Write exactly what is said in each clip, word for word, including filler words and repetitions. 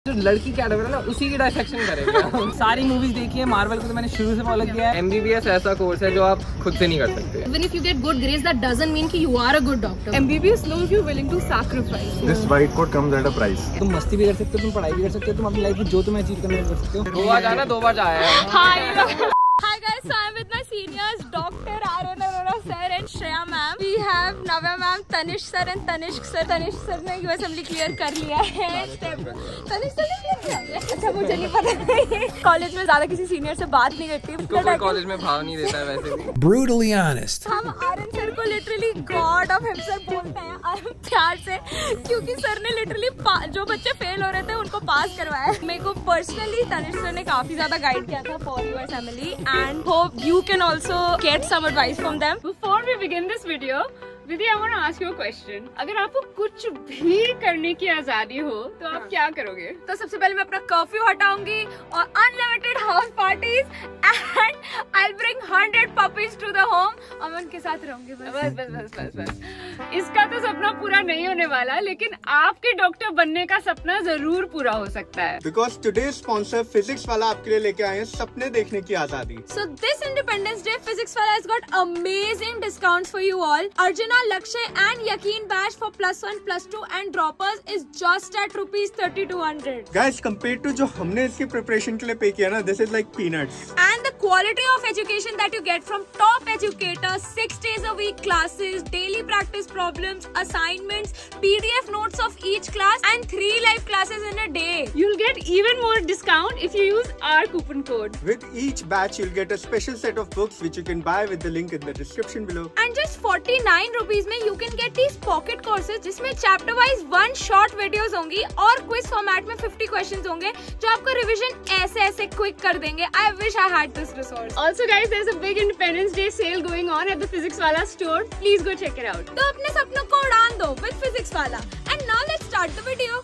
जो लड़की कैटेगरी है ना उसी की डायसेक्शन करेंगे। सारी मूवीज देखी है, मार्वल को तो मैंने शुरू से फॉलो किया है। एमबीबीएस ऐसा कोर्स है जो आप खुद से नहीं कर सकते। Even if you get good grades, that doesn't mean कि you are a good doctor. M B B S knows you're willing to sacrifice. This white coat comes at a price. तुम मस्ती भी कर सकते हो, तुम पढ़ाई भी कर सकते हो, तुम अपनी लाइफ में जो तुम्हें अचीव करना कर सकते हो। दो बार जाना, दो बार जाया है। Hi. Hi guys, so I'm with my seniors, Doctor Aryan Arora sir and Shreya ma'am. We have Navya ma'am, Tanish sir and Tanishk sir. Tanish sir ने U S Assembly clear कर लिया है। Tanish sir ने clear किया है? अच्छा मुझे नहीं पता। कॉलेज में ज्यादा किसी सीनियर से बात नहीं करती। कोई कॉलेज में भाव नहीं देता है वैसे भी। Brutally honest. हम आर्यन सर को लिटरली गॉड ऑफ हिमसेल्फ बोलते हैं प्यार से, क्योंकि सर ने लिटरली जो बच्चे फेल हो रहे थे उनको पास करवाया। मेरे को पर्सनली तनिष सर ने काफी ज्यादा गाइड किया था for you assembly and hope you can also get some advice from them. Before we begin this video, Vidhi, I want to ask you a question. अगर आपको कुछ भी करने की आजादी हो तो आप क्या करोगे? तो सबसे पहले मैं अपना कर्फ्यू हटाऊंगी और unlimited house parties and I'll bring hundred puppies to the home और मैं उनके साथ रहूंगी। बस बस बस बस बस बस इसका तो सपना पूरा नहीं होने वाला, लेकिन आपके डॉक्टर बनने का सपना जरूर पूरा हो सकता है। Because today's sponsor फिजिक्स वाला आपके लिए लेके आए हैं सपने देखने की आजादी। So this Independence Day, physics वाला has got amazing discounts for you all. Arjuna, Lakshay and Yakeen batch for plus one, plus two and droppers is just at rupees thirty-two hundred. Guys, compared to जो हमने इसकी preparation के लिए पे किया ना, this is like peanuts. And the quality of education that you get from top educators, six days a week classes, daily practice problems, assignments, P D F notes of each class and three live classes in a day. You'll get even more discount if you use our coupon code. With each batch, you'll get a special set of books which you can buy with the link in the description below. And just forty-nine rupees में you can get these pocket courses जिसमें chapter wise one short videos होंगी और quiz format में fifty questions होंगे जो आपको revision ऐसे ऐसे quick कर देंगे। I wish I had this resource. Also guys, there's a big Independence Day sale going on at the Physics Wala store. Please go check it out. तो अपने सपनों को उड़ान दो with Physics वाला। And now let's start the video.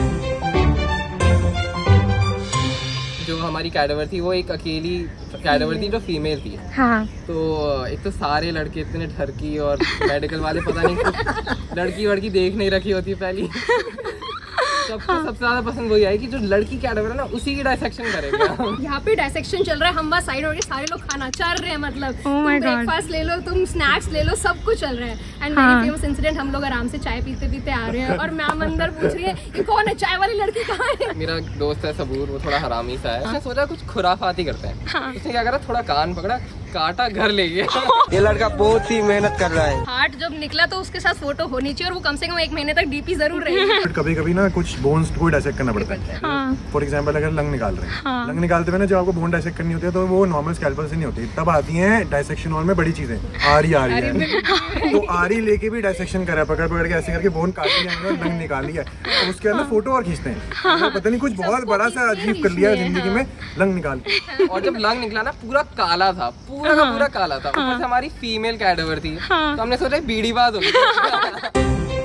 जो हमारी category थी वो एक अकेली कैटेगरी थी जो फीमेल थी। हाँ। तो एक तो सारे लड़के इतने ठरकी और मेडिकल वाले पता नहीं कुछ लड़की वड़की देख नहीं रखी होती पहली। सबको सबसे ज्यादा पसंद वही आई कि जो लड़की कैटेगरी है ना उसी की डायसेक्शन करेंगे। यहाँ पे डायसेक्शन चल रहा है, हम बस साइड हो गए, सारे लोग खाना चल रहे हैं, मतलब oh तुम ब्रेकफास्ट ले लो, तुम स्नैक्स ले लो, सब कुछ चल रहा है। एंड वेरी फेमस इंसिडेंट, हम लोग आराम से चाय पीते पीते आ रहे हैं और मैम अंदर पूछ रही है कि कौन है चाय वाली लड़की, कहाँ है? मेरा दोस्त है सबूर, वो थोड़ा हरामी सा है। उसने सोचा कुछ खुराफाती करते हैं। हाँ। उसने क्या करा, थोड़ा कान पकड़ा, काटा, घर ले गया। ये लड़का बहुत ही मेहनत कर रहा है। हार्ट जब निकला तो उसके साथ फोटो होनी चाहिए और वो कम से कम एक महीने तक डीपी जरूर रहेगी। कभी कभी ना कुछ बोन्स को डायसेक्ट करना पड़ता है। फॉर एग्जांपल अगर लंग निकाल रहे हैं, हाँ। लंग निकालते हुए ना जब आपको बोन डायसेक्ट करनी होती है तो वो नॉर्मल स्कैल्पल से नहीं होती, तब आती है डायसेक्शन हॉल में बड़ी चीजें, आरी आ रही है। तो आरी लेके भी डायसेक्शन करा, पकड़ पकड़ के ऐसे करके बोन काटी है, लंग निकाली है, तो उसके अंदर फोटो और खींचते हैं। पता नहीं कुछ बहुत बड़ा सा अजीब कर लिया जिंदगी में लंग निकाल के। और जब लंग निकला ना पूरा काला था, पूरा का पूरा काला था। ऊपर से हमारी फीमेल कैटेगरी थी, तो हमने सोचा बीड़ी बात होगी।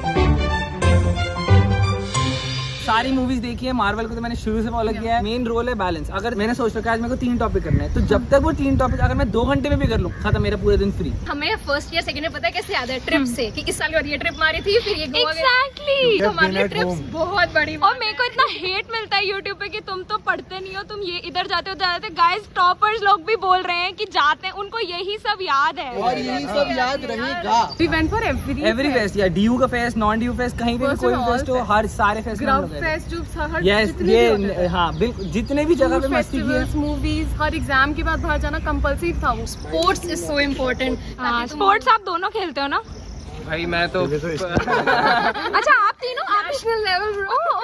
सारी मूवीज देखी है, मार्वल को तो मैंने शुरू से फॉलो किया है। मेन रोल है बैलेंस। अगर मैंने सोच रखा है आज मेरे को तीन टॉपिक करने हैं, तो जब तक वो तीन टॉपिक अगर मैं दो घंटे में भी कर लूँ, खत्म, मेरा पूरे दिन फ्री। हमें फर्स्ट ईयर सेकंड ईयर पता है कैसे याद है, ट्रिप से कि इस साल के बाद ये ट्रिप मारी थी, फिर ये गोवा गए। एग्जैक्टली, तो हमारे लिए ट्रिप्स बहुत बड़ी। और मेरे को इतना हेट मिलता है यूट्यूब पे कि तुम तो पढ़ते नहीं हो, तुम ये इधर जाते हो जाते। गाइस, टॉपर्स लोग भी बोल रहे हैं कि जाते हैं, उनको यही सब याद है और यही सब याद रहेगा। We went for every every fest, या डीयू का फेस्ट, नॉन डीयू फेस्ट, कहीं पे कोई फेस्ट हो, हर सारे फेस्ट फेस्ट यस yes, ये हाँ बिल्कुल, जितने भी जगह पे मस्ती की है। मूवीज, हर एग्जाम के बाद बाहर जाना कंपल्सरी था। वो sports is so important. Sports आप दोनों खेलते हो ना? भाई मैं तो अच्छा आप तीनों आप नेशनल लेवल।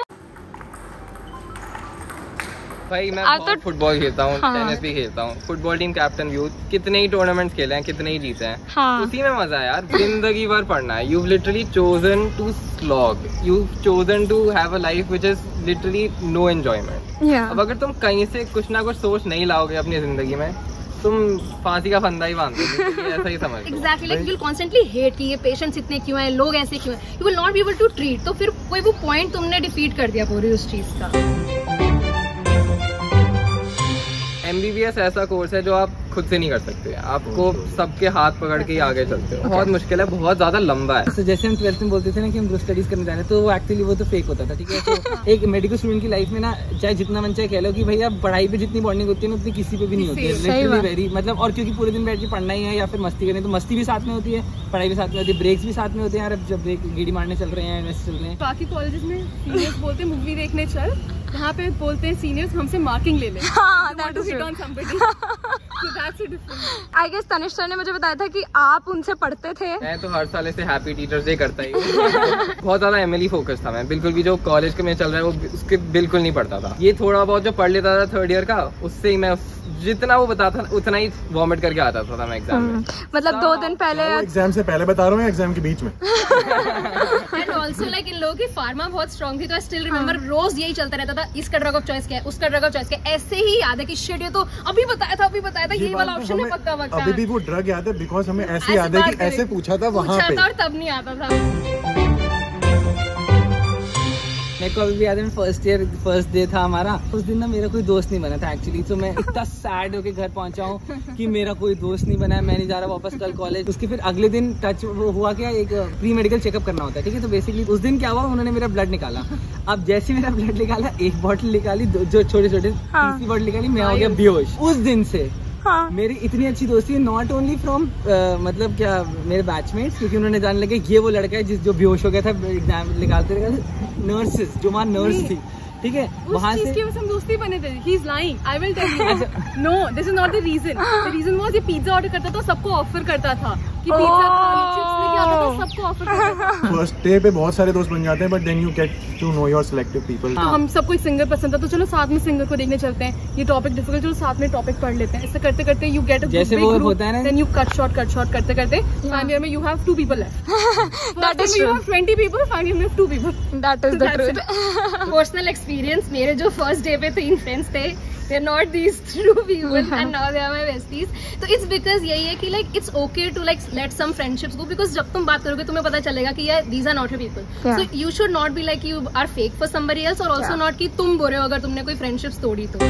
भाई मैं तो फुटबॉल खेलता हूँ, हाँ। टेनिस भी खेलता हूँ, फुटबॉल टीम कैप्टन भी हूँ, कितने ही टूर्नामेंट्स खेले हैं, कितने ही जीते हैं, हाँ। उसी में मजा है यार। जिंदगी भर पढ़ना है। You've literally chosen to slog, you've chosen to have a life which is literally no enjoyment. Yeah. अब अगर तुम कहीं से कुछ ना कुछ सोच नहीं लाओगे अपनी जिंदगी में, तुम फांसी का फंदा ही बांध दोगे। ऐसा ही समझ लो। Exactly, like you'll constantly hate कि ये पेशेंट्स इतने क्यों हैं, लोग ऐसे क्यों हैं, you will not be able to treat। तो फिर कोई वो पॉइंट तुमने डिफीट कर दिया पूरी उस चीज का। एमबीबीएस ऐसा कोर्स है जो आप खुद से नहीं कर सकते, आपको सबके हाथ पकड़ के ही आगे चलते हो। बहुत मुश्किल है, बहुत ज्यादा लंबा है। तो जैसे हम ट्वेल्थ में बोलते थे ना कि हम ग्रुप स्टडीज करने जा रहे हैं, तो वो एक्चुअली वो तो फेक होता था, ठीक है। तो एक मेडिकल स्टूडेंट की लाइफ में ना, चाहे जितना मन चाहे कह लो कि भैया पढ़ाई पे जितनी बॉन्डिंग होती है ना उतनी किसी पे भी नहीं होती है, लिटरली वेरी, मतलब। और क्योंकि पूरे दिन बैठ के पढ़ना ही है या फिर मस्ती करनी, तो मस्ती भी साथ में होती है, पढ़ाई भी साथ में होती है, ब्रेक्स भी साथ में होते हैं। यार जब ब्रेक गेड़ी मारने चल रहे हैं, वैसे चल रहे हैं। बाकी कॉलेजेस में सीनियर्स बोलते हैं मूवी देखने चल, यहाँ पे बोलते हैं सीनियर्स हमसे मार्किंग ले ले। आई गेस तनिष्क सर ने मुझे बताया था कि आप उनसे पढ़ते थे। मैं तो हर साल ऐसे हैप्पी टीचर्स डे करता ही बहुत ज्यादा एमएलई फोकस था मैं, बिल्कुल भी जो कॉलेज में चल रहा है वो उसके बिल्कुल नहीं पढ़ता था। ये थोड़ा बहुत जो पढ़ लेता था थर्ड ईयर का, उससे ही मैं जितना वो बताता उतना ही वॉमिट करके आता था मैं एग्जाम में। मतलब दो दिन पहले एग्जाम से पहले बता रहा हूँ, एग्जाम के बीच में। एंड ऑल्सो लाइक इन लोगों की फार्मा बहुत स्ट्रॉन्ग थी, तो आई स्टिल रिमेम्बर रोज यही चलता रहता था, इसका ड्रग ऑफ चॉइस क्या है, उसका ड्रग ऑफ चॉइस क्या है। ऐसे ही याद है कि शिट ये तो अभी बताया था, अभी बताया था, ये वाला ऑप्शन है पक्का पक्का। अभी भी वो ड्रग याद है बिकॉज हमें ऐसे याद है कि ऐसे पूछा था वहाँ पे, और तब नहीं आता था। मेरे को अभी भी याद है, फर्स्ट ईयर फर्स्ट डे था हमारा, उस दिन ना मेरा कोई दोस्त नहीं बना था एक्चुअली। तो मैं इतना सैड होके घर पहुंचा हूँ कि मेरा कोई दोस्त नहीं बना है, मैं नहीं जा रहा वापस कल कॉलेज। उसके फिर अगले दिन टच हुआ क्या, एक प्री मेडिकल चेकअप करना होता है, ठीक है। तो बेसिकली उस दिन क्या हुआ, उन्होंने मेरा ब्लड निकाला। अब जैसे मेरा ब्लड निकाला, एक बॉटल निकाली, जो छोटे छोटे तीसरी बॉटल निकाली, मैं हो गया बेहोश। उस दिन से हाँ। मेरी इतनी अच्छी दोस्ती है, नॉट ओनली फ्रॉम मतलब क्या मेरे बैचमेट्स, क्योंकि उन्होंने जान लगे ये वो लड़का है जिस जो बेहोश हो गया था एग्जाम निकालते रहे। नर्सेस जो वहाँ नर्स थी, ठीक है, वहाँ से हम दोस्ती बने थे। He is lying, I will tell you. No, this is not the reason. The reason was ये पिज्जा ऑर्डर करता था, सबको ऑफर करता था कि पिज्जा खाने, चिप्स लेके आता था, सबको ऑफर करता था। फर्स्ट डे पे बहुत सारे दोस्त बन जाते हैं, but then you get to know your selective people. तो हम सबको एक सिंगर पसंद था, तो चलो साथ में सिंगर को देखने चलते हैं। ये टॉपिक डिफिकल्ट, चलो साथ में टॉपिक पढ़ लेते हैं। ऐसे करते करते यू गेट अ जैसे वो होता है ना, then you cut short cut short करते करते फाइनल ईयर में you have two people left. That is true. Twenty people, final year में two people. That is the truth. Personal experience, मेरे जो फर्स्ट डे पे तीन फ्रेंड्स थे, they are not these true people and now they are my besties. तो it's because यही है कि like it's okay to like let some friendships go, because जब तुम बात करोगे तुम्हें पता चलेगा कि यार these are not your people. Yeah. So you should not be like you are fake for somebody else, और also yeah. not कि तुम बुरे हो अगर तुमने कोई friendships तोड़ी तो।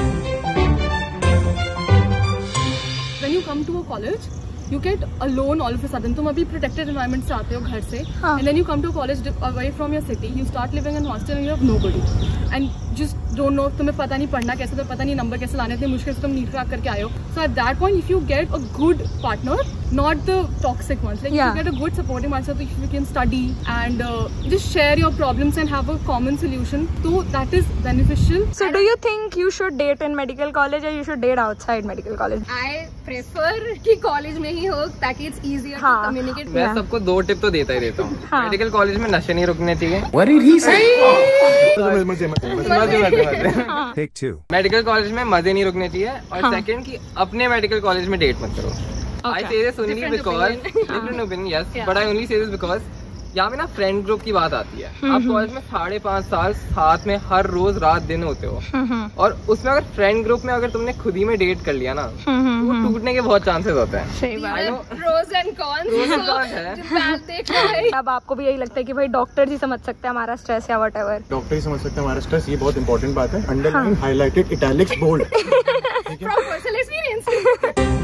When you come to a college, you get alone all of a sudden. तुम अभी protected environment से आते हो घर से, हाँ. and then you come to a college away from your city. You start living in hostel and you have nobody, and just don't know. तुम्हें पता नहीं पढ़ना कैसे, तो पता नहीं नंबर कैसे लाने, इतने मुश्किल से तुम नीट क्रैक करके आए हो. So at that point, if you get a good partner, not the toxic ones, like yeah. if you get a good supporting partner, so if you can study and uh, just share your problems and have a common solution, so that is beneficial. So and do you think you should date in medical college or you should date outside medical college? I prefer कि college में ही हो ताकि it's easier हाँ. to communicate. मैं सबको दो tip तो देता ही देता हूँ. हाँ. मेडिकल कॉलेज में नशे नहीं रुकने चाहिए. What did he say? मजे मजे मजे. Take two. मेडिकल कॉलेज में मजे नहीं रुकने चाहिए, और सेकंड कि अपने मेडिकल कॉलेज में डेट मत करो. I say this only because different opinion, yes, but I only say this because यहाँ पे ना फ्रेंड ग्रुप की बात आती है. आप कॉलेज में साढ़े पाँच साल साथ में हर रोज रात दिन होते हो, और उसमें अगर फ्रेंड ग्रुप में अगर तुमने खुद ही में डेट कर लिया ना, तो वो टूटने के बहुत चांसेस होते हैं. सही बात है. प्रोस एंड कॉन्स है. अब आपको भी यही लगता है कि भाई डॉक्टर ही समझ सकते हैं हमारा स्ट्रेस या वट एवर. डॉक्टर ही समझ सकते हैं हमारा स्ट्रेस, ये बहुत इंपॉर्टेंट बात है. Underline, highlighted, italics, bold. From personal experience.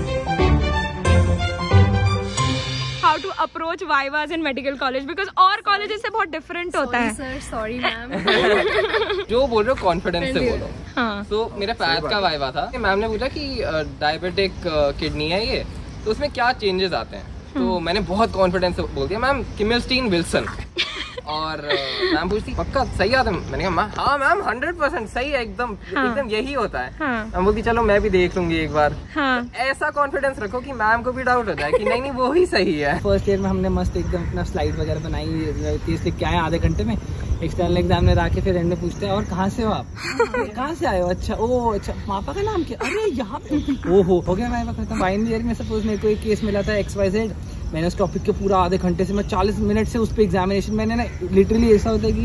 How to approach vivas in medical college, because और कॉलेजेस से बहुत डिफरेंट होता है. Sir sorry ma'am. जो बोल रहे हो कॉन्फिडेंस से बोलो. हाँ. तो मेरे पैथ का वाइवा था. मैम ने पूछा कि डायबिटिक किडनी है ये, तो उसमें क्या चेंजेस आते हैं. तो मैंने बहुत कॉन्फिडेंस से बोल दिया मैम किमिलस्टीन विल्सन. और मैम पूछती पक्का सही आता है. मैंने कहा हाँ मैम हंड्रेड परसेंट सही है, एकदम हाँ. एकदम यही होता है. हाँ. मैम बोलती चलो मैं भी देख लूंगी एक बार. हाँ. तो ऐसा कॉन्फिडेंस रखो कि मैम को भी डाउट हो जाए कि नहीं नहीं वो ही सही है. फर्स्ट ईयर में हमने मस्त एकदम अपना स्लाइड वगैरह बनाई, केस लिख के आए आधे घंटे में. एक्सटर्नल एग्जाम में आके फिर एंड में पूछते हैं और कहाँ से हो आप. कहाँ से आए हो. अच्छा ओ अच्छा पापा का नाम क्या. अरे यहाँ पे ओहो हो गया. मैं खत्म. फाइनल ईयर में सपोज मेरे को एक केस मिला था एक्स वाई जेड. मैंने उस टॉपिक के पूरा आधे घंटे से मैं चालीस मिनट से उस पर एग्जामिनेशन, मैंने ना लिटरली ऐसा होता है कि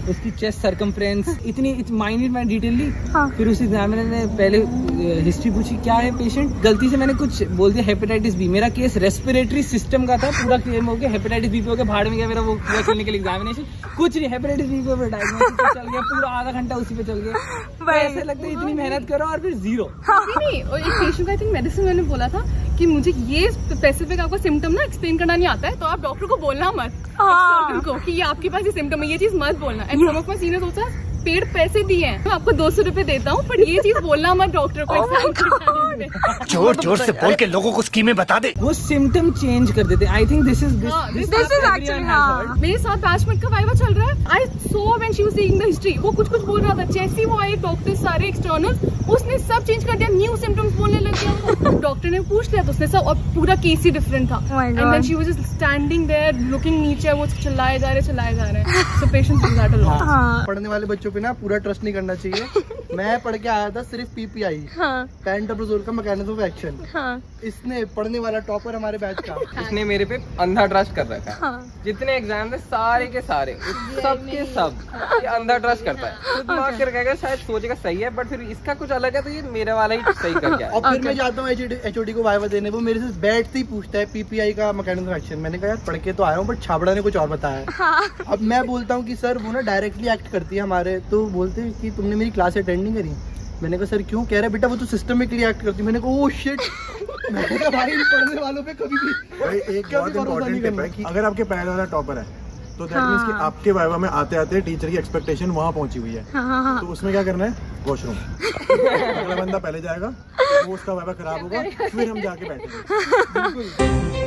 उसकी चेस्ट सर्कमफ्रेंस इतनी माइन्यूट मैं डिटेलली। हाँ। फिर उस एग्जामिनर ने पहले हिस्ट्री पूछी, क्या है पेशेंट, गलती से मैंने कुछ बोल दिया हेपेटाइटिस बी। मेरा केस रेस्पिरेटरी सिस्टम का था, पूरा क्लेम हो गया, हेपेटाइटिस बी पे हो गया, भाड़ में गया मेरा वो पूरा क्लिनिकल एग्जामिनेशन। कुछ नहीं, हेपेटाइटिस बी पे डायग्नोसिस चल गया, पूरा आधा घंटा उसी पे चल गया। ऐसे लगता है इतनी मेहनत करो और फिर जीरो। नहीं, और एक पेशेंट का आई थिंक मेडिसिन मैंने बोला था कि मुझे ये स्पेसिफिक आपका सिम्टम ना एक्सप्लेन करना नहीं आता है, तो आप डॉक्टर को बोलना मत को कि ये आपके पास ये सिम्टम है, ये चीज मत बोलना। And some of my seniors होता है पेड पैसे दिए हैं, मैं आपको दो सौ रूपये देता हूँ, पर ये चीज बोलना मत डॉक्टर को। जोर जोर से बोल के लोगों को स्कीमें बता दे। वो सिम्टम चेंज कर देते। I think this is this is actually. मेरे साथ बैचमेट का वाइवा चल रहा है। I saw when she was seeing the history, वो कुछ कुछ बोल रहा था, जैसे वो आए डॉक्टर सारे एक्सटर्नल, उसने सब चेंज कर दिया, न्यू सिम्टम्स बोलने लग गया। डॉक्टर ने पूछ लिया तो उसने सब, और पूरा केस ही डिफरेंट था। And then she was just standing there looking नीचे, वो चिल्लाए जा रहे चिल्लाए जा रहे हैं। So patients do that a lot. पढ़ने वाले बच्चों पे ना पूरा ट्रस्ट नहीं करना चाहिए। मैं पढ़ के आया था सिर्फ पीपीआई, पेंटाप्रोजोल का मैकेनिज्म ऑफ एक्शन। इसने पढ़ने वाला टॉपर हमारे बैच का, इसने मेरे पे अंधा ट्रस्ट कर रखा है। हाँ। जितने एग्जाम थे सारे के सारे सब के सब ये अंधा ट्रस्ट करता है। खुद मार्क कर कहेगा शायद सोचेगा सही है, बट फिर इसका कुछ अलग है, तो ये मेरे वाला ही सही कर गया। और फिर मैं जाता हूँ एचओडी को वाइवा देने, वो मेरे से बैठते ही पूछता है पीपीआई का मैकेनिज्म ऑफ एक्शन। मैंने कहा यार पढ़ के तो आया हूँ, बट छाबड़ा ने कुछ और बताया। अब मैं बोलता हूँ कि सर वो ना डायरेक्टली एक्ट करती है हमारे, तो बोलते हैं कि तुमने मेरी क्लास अटेंड नहीं करी। मैंने कहा सर क्यों? कह रहे बेटा वो तो सिस्टमिकली एक्ट करती है। मैंने कहा ओह शिट। मैंने कहा भाई पढ़ने वालों पे कभी भी भाई एक बहुत इंपॉर्टेंट टिप है कि अगर आपके पहले वाला टॉपर है तो दैट मींस कि आपके वाइवा में आते आते टीचर की एक्सपेक्टेशन वहाँ पहुंची हुई है। तो उसमें क्या करना है, वॉशरूम। अगला बंदा पहले जाएगा, वो उसका वाइवा खराब होगा, फिर हम जाके बैठेंगे।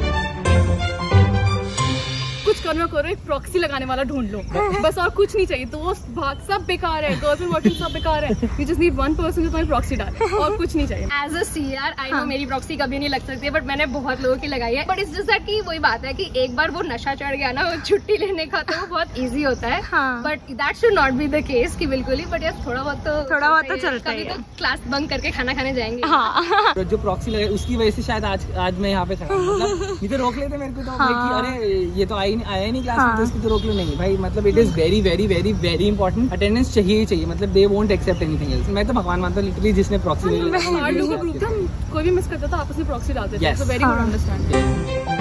कुछ करो करो, एक प्रॉक्सी लगाने वाला ढूंढ लो बस, और कुछ नहीं चाहिए। दोस्त भाग सब बेकार है, गर्ल्स एंड बॉयज सब बेकार है। You just need one person जो तुम्हारी प्रॉक्सी डाले, और कुछ नहीं चाहिए। As a CR I know मेरी प्रॉक्सी कभी नहीं लग सकती है, बट मैंने बहुत लोगों की लगाई है। बट इट्स जस्ट दैट कि वही बात है कि एक बार वो नशा चढ़ गया ना वो छुट्टी लेने का, तो वो बहुत इजी होता है। But that should not be the case कि बिल्कुल ही, बट यार थोड़ा बहुत तो थोड़ा बहुत तो चलता है। तो क्लास बंक करके खाना खाने जाएंगे। हाँ। जो प्रॉक्सी लगे उसकी वजह से शायद आज आज मैं यहाँ पे खड़ा हूँ। मतलब नहीं तो रोक लेते मेरे को तो भाई कि अरे ये तो आई आया नहीं क्लास में, तो इसको तो रोक लो। नहीं भाई, मतलब it is very very very very important. Attendance चाहिए ही चाहिए, मतलब they won't accept anything else. मैं तो भगवान मानता हूँ लिटरली जिसने प्रॉक्सी ले लिया। कोई भी मिस करता था आपस में प्रॉक्सी डालते थे। So very good understanding.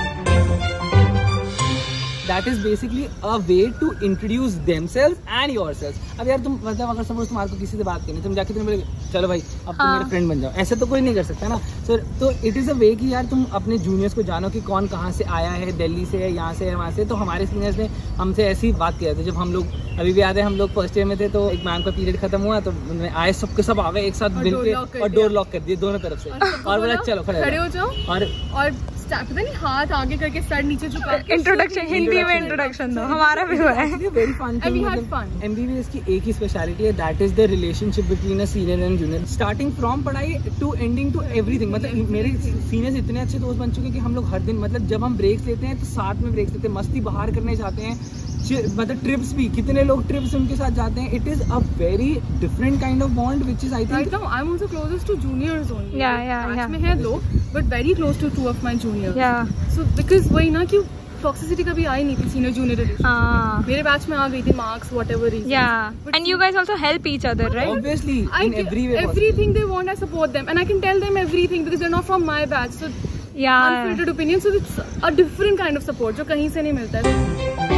That is basically a way to introduce themselves and yourselves. अब यार तुम मतलब अगर सपोज तुम्हारे को किसी से बात करनी, तुम जाके तुम बोले चलो भाई अब तुम मेरे फ्रेंड बन जाओ, ऐसे तो कोई नहीं कर सकता ना सर। तो इट इज़ अ वे कि यार तुम अपने जूनियर्स को जानो कि कौन कहाँ से आया है, दिल्ली से है, यहाँ से है, वहाँ से। तो हमारे सीनियर्स ने हमसे ऐसी बात किया था जब हम लोग, अभी भी याद है हम लोग फर्स्ट ईयर में थे, तो एक मैम का पीरियड खत्म हुआ तो आए सबके सब आ गए एक साथ मिल के और डोर लॉक कर दिए दोनों तरफ से, और बोला चलो खड़े हो जाओ। और हाथ आगे करके सर नीचे झुका, इंट्रोडक्शन हिंदी में इंट्रोडक्शन दो, हमारा भी हुआ है। Very fun. एमबीबीएस की एक ही स्पेशलिटी है, that is the relationship between a senior and junior, starting from पढ़ाई टू एंडिंग टू एवरीथिंग। मतलब मेरे सीनियर्स इतने अच्छे दोस्त बन चुके हैं कि हम लोग हर दिन, मतलब जब हम ब्रेक्स लेते हैं तो साथ में ब्रेक्स लेते हैं, मस्ती बाहर करने जाते हैं, मतलब ट्रिप्स भी, कितने लोग ट्रिप्स उनके साथ जाते हैं। It is a very different kind of bond which is I think I am also closest to juniors only. Yeah yeah yeah में है लोग, but very close to two of my juniors. Yeah so because वही ना कि toxicity कभी आई नहीं थी senior junior relation. हां, मेरे बैच में आ गई थी, marks whatever reason. Yeah and you guys also help each other, right? Obviously in every way, everything they want I support them and I can tell them everything because they are not from my batch. So yeah unfiltered opinion, so it's a different kind of support जो कहीं से नहीं मिलता है।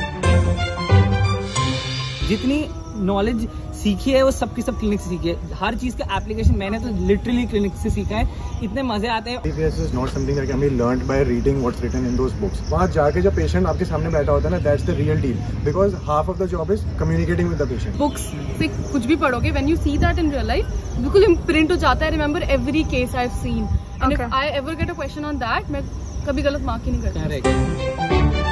जितनी knowledge सीखी है वो सबकी सब क्लिनिक से सीखी है। हर चीज का एप्लीकेशन मैंने तो लिटरली क्लिनिक से सीखा है। इतने मजे आते हैं। This is not something that can be learned by reading what's written in those books. वहाँ जाके जब पेशेंट आपके सामने बैठा होता है ना, that's the real deal, because half of the job is communicating with the patient. Books से कुछ भी पढ़ोगे, when you see that in real life, बिल्कुल इम्प्रिंट हो जाता है। Remember every case I have seen, and if I ever get a question on that, मैं कभी गलत मार्क ही नहीं करती।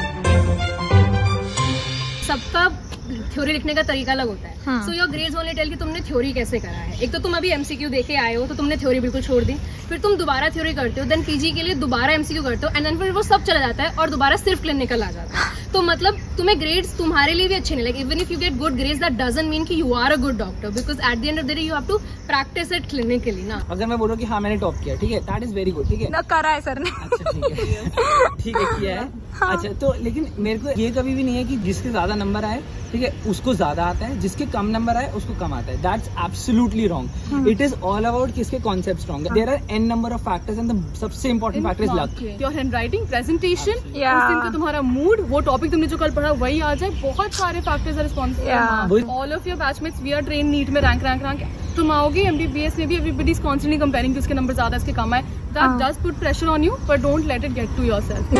सबका थ्योरी लिखने का तरीका अलग होता है। So your grades only tell कि तुमने थ्योरी कैसे करा है। एक तो तुम अभी एमसीक्यू देखे आए हो तो तुमने थ्योरी बिल्कुल छोड़ दी, फिर तुम दोबारा थ्योरी करते हो, देन पीजी के लिए दोबारा एमसीक्यू करते हो, एंड देन फिर वो सब चला जाता है और दोबारा सिर्फ क्लिनिकल आ जाता है। तो मतलब तुम्हें ग्रेड्स तुम्हारे लिए भी अच्छे नहीं लगे। Even if you get good grades that doesn't mean कि you are a good doctor, because at the end of the day you have to practise it clinically ना। अगर मैं बोलूँ कि हाँ मैंने टॉप किया, ठीक है, दैट इज वेरी गुड, ठीक है ना करा है सर ने। अच्छा ठीक है ठीक है किया है। अच्छा तो लेकिन मेरे को ये कभी भी नहीं है कि जिसके ज्यादा नंबर आए ठीक है, उसको ज्यादा आता है, जिसके कम नंबर आए उसको कम आता है। That's absolutely wrong. It is all about किसके कॉन्सेप्ट स्ट्रॉन्ग है। There are an number of factors and the सबसे important factor is luck. Your handwriting, presentation, उस दिन का तुम्हारा मूड, वो टॉपिक तुमने जो कल पढ़ा वही आ जाए, बहुत सारे factors are responsible. All of your batchmates, we are train NEET में रैंक रैंक रैंक तुम आओगे एमबीबीएस में भी एवरीबॉडी इज कॉन्स्टेंटली कंपेयरिंग, किसके नंबर ज्यादा इसके कम है। That does put pressure on you, but don't let it get to yourself.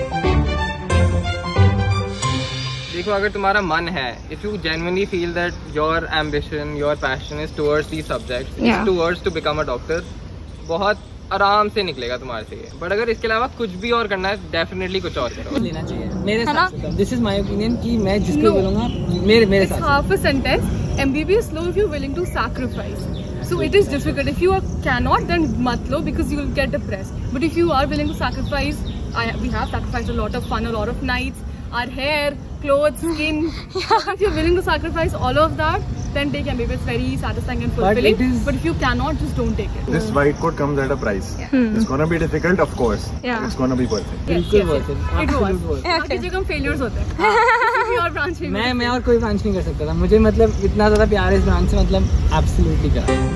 देखो, अगर तुम्हारा मन है, if you genuinely feel that your ambition, your passion is towards these subjects, is towards to become a doctor, बहुत आराम से निकलेगा तुम्हारे से। बट अगर इसके अलावा कुछ भी और करना है, डेफिनेटली कुछ और करो। लेना चाहिए मेरे साथ। दिस इज माय ओपिनियन कि मैं जिसको बोलूंगा मेरे मेरे साथ। हाफ अ सेंटेंस, एमबीबीएस लो if you willing to sacrifice. So it is difficult. If you are, cannot, then mat lo, because you will get depressed. But if you are willing to sacrifice, I, we have sacrificed a lot of fun, a lot of nights, our hair, clothes, skin. If you're willing to sacrifice all of that, then take M B B S. It's very satisfying and fulfilling. But, is, but if you cannot, just don't take it. This white coat comes at a price. Yeah. Hmm. It's gonna be difficult, of course. Yeah. It's gonna be worth it. Yes, yes, yes. It was. बाकी जगह failures होते हैं। किसी और branch में मैं मैं और कोई ब्रांच नहीं कर सकता था। मुझे मतलब इतना ज्यादा प्यार है इस ब्रांच से, मतलब एब्सोल्युटली प्यार।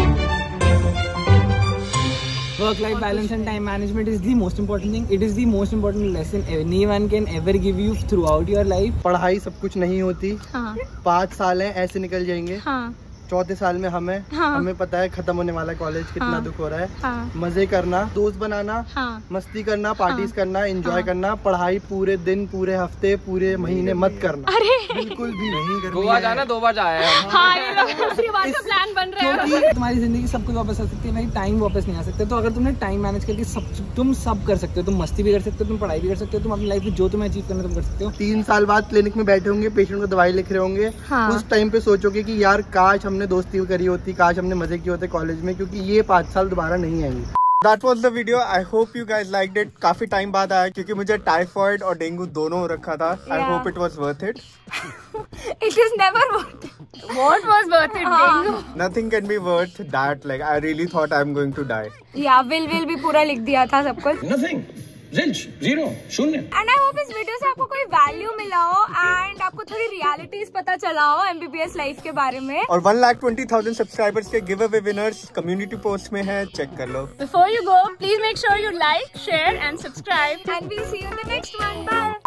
Work life balance and time management is the most important thing. It is the most important lesson anyone can ever give you throughout your life. पढ़ाई सब कुछ नहीं होती। हाँ। पाँच साल हैं ऐसे निकल जाएंगे। हाँ। चौथे साल में हमें हाँ। हमें पता है खत्म होने वाला कॉलेज, कितना हाँ। दुख हो रहा है। हाँ। मजे करना, दोस्त बनाना, हाँ। मस्ती करना, पार्टीज हाँ। करना, एंजॉय हाँ। करना। पढ़ाई पूरे दिन, पूरे हफ्ते, पूरे महीने मत करना। अरे बिल्कुल भी नहीं करना। गोवा जाना दो बार जाया है। हाँ, ये लोग दूसरी बार का प्लान बन रहा है। क्योंकि तुम्हारी जिंदगी सब कुछ वापस आ सकती है, भाई टाइम वापस नहीं आ सकता। तो अगर तुमने टाइम मैनेज करके सब तुम सब कर सकते हो, तुम मस्ती भी कर सकते हो, तुम पढ़ाई भी कर सकते हो, तुम अपनी लाइफ में जो तुम्हें अचीव करना तुम कर सकते हो। तीन साल बाद क्लिनिक में बैठे होंगे, पेशेंट को दवाई लिख रहे होंगे, उस टाइम पे सोचोगे कि यार काश हमने दोस्ती करी होती, काश हमने मजे किए होते कॉलेज में, क्योंकि ये पाँच साल दोबारा नहीं आएंगे। That was the video. I hope you guys liked it. काफी टाइम बाद आया क्योंकि मुझे टाइफॉइड और डेंगू दोनों हो रखा था। I hope it was worth it. It is never worth it. What was worth it? Dengu. Nothing can be worth that. Like I really thought I'm going to die. Yeah, will will भी पूरा लिख दिया था सब कुछ। Nothing. Zilch, zero, शून्य। And I hope इस video से आपको कोई वैल्यू मिला हो एंड आपको थोड़ी रियलिटीज पता चला हो एमबीबीएस लाइफ के बारे में। और one lakh twenty thousand subscribers के give away winners community post में है, चेक कर लो। Before you go, please make sure you like, share and subscribe and we see you in the next one. Bye.